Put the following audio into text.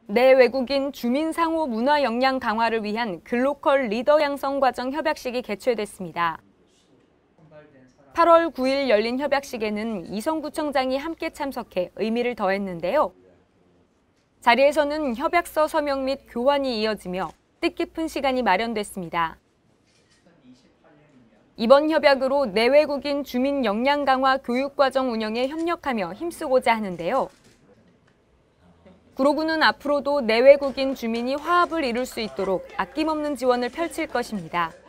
내외국인 주민 상호 문화 역량 강화를 위한 글로컬 리더 양성 과정 협약식이 개최됐습니다. 8월 9일 열린 협약식에는 이성구청장이 함께 참석해 의미를 더했는데요. 자리에서는 협약서 서명 및 교환이 이어지며 뜻깊은 시간이 마련됐습니다. 이번 협약으로 내외국인 주민 역량 강화 교육과정 운영에 협력하며 힘쓰고자 하는데요. 구로구는 앞으로도 내외국인 주민이 화합을 이룰 수 있도록 아낌없는 지원을 펼칠 것입니다.